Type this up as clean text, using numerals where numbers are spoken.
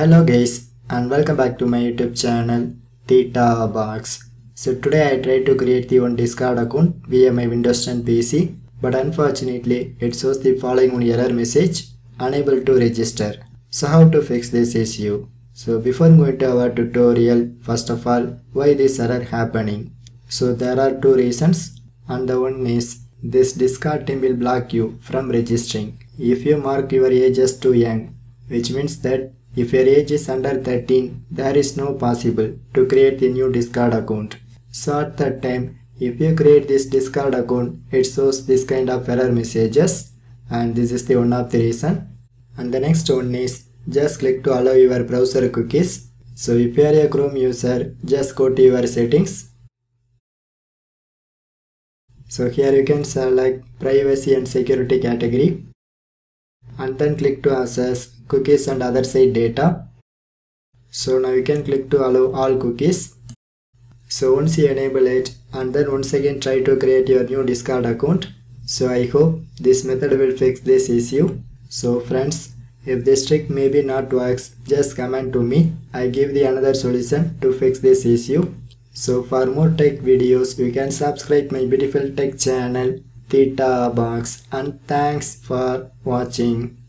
Hello guys and welcome back to my YouTube channel Theta Box. So today I tried to create the one Discord account via my Windows 10 PC, but unfortunately it shows the following one error message, unable to register. So how to fix this issue? So before going to our tutorial, first of all, why this error happening? So there are two reasons, and the one is this Discord team will block you from registering if you mark your age as too young, which means that if your age is under 13, there is no possible to create a new Discord account. So at that time, if you create this Discord account, it shows this kind of error messages, and this is the one of the reason. And the next one is just click to allow your browser cookies. So if you are a Chrome user, just go to your settings. So here you can select privacy and security category, and then click to access cookies and other site data. So now you can click to allow all cookies. So once you enable it, and then once again try to create your new Discord account. So I hope this method will fix this issue. So friends, if this trick maybe not works, just comment to me. I give the another solution to fix this issue. So for more tech videos, you can subscribe my beautiful tech channel Theta Box, and thanks for watching.